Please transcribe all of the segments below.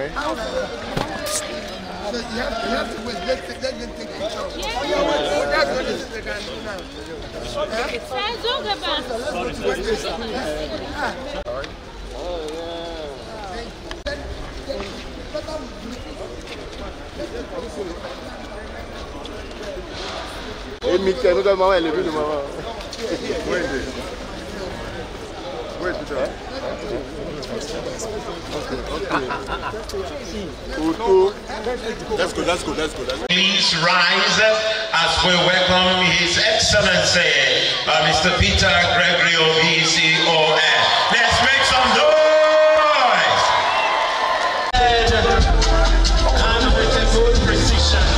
right? So you have to wait. Let them take control. That's what they can do now. Et Mickey, nous avons maman, elle est venue de maman. Oui, tout à fait. Let's go. Please rise as we welcome His Excellency, Mr. Peter Gregory OBCON. Let's make some noise! And with a good precision.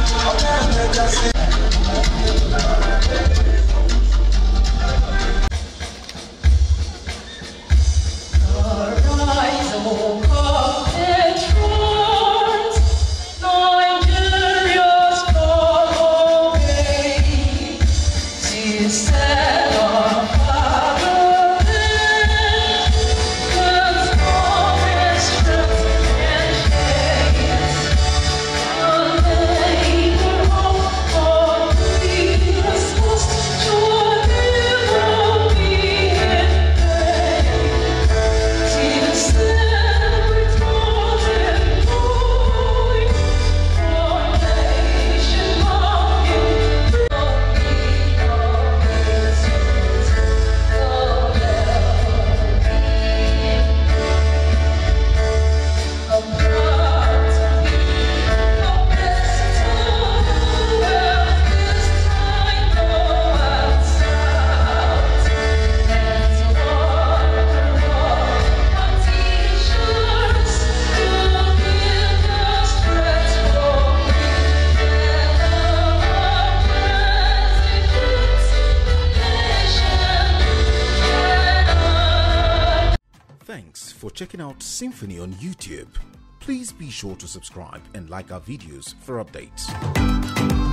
Thanks for checking out Symphony on YouTube. Please be sure to subscribe and like our videos for updates.